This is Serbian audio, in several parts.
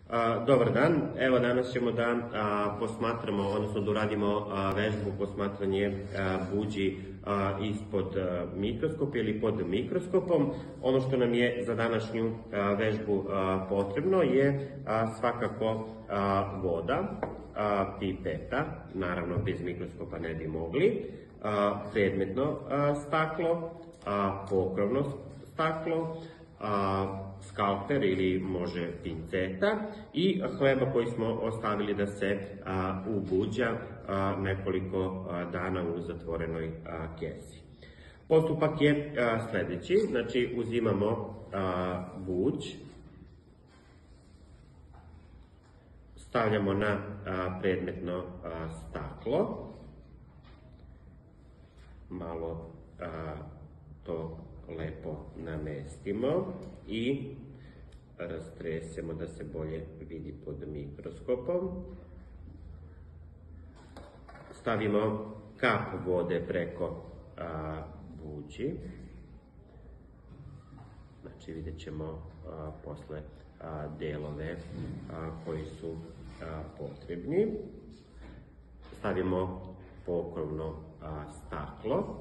Dobar dan, evo danas ćemo da posmatramo, odnosno da uradimo vežbu posmatranje buđi ispod mikroskopa ili pod mikroskopom. Ono što nam je za današnju vežbu potrebno je svakako voda, pipeta, naravno bez mikroskopa ne bi mogli, predmetno staklo, pokrovno staklo, skalper ili može pinceta i hleba koji smo ostavili da se ubuđa nekoliko dana u zatvorenoj kesi. Postupak je sledeći, znači uzimamo buđ, stavljamo na predmetno staklo, malo to lepo namestimo i rastresemo da se bolje vidi pod mikroskopom. Stavimo kap vode preko buđi. Znači vidjet ćemo posle delove koji su potrebni. Stavimo pokrovno staklo.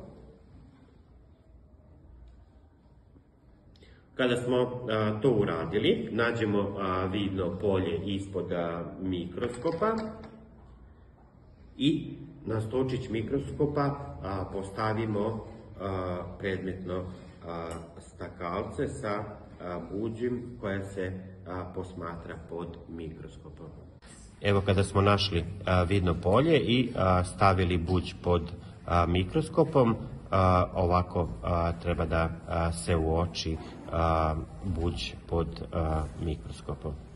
Kada smo to uradili, nađemo vidno polje ispod mikroskopa i na stočić mikroskopa postavimo predmetno stakalce sa buđim koja se posmatra pod mikroskopom. Evo kada smo našli vidno polje i stavili buđ pod mikroskopom, ovako treba da se uoči buđ pod mikroskopom.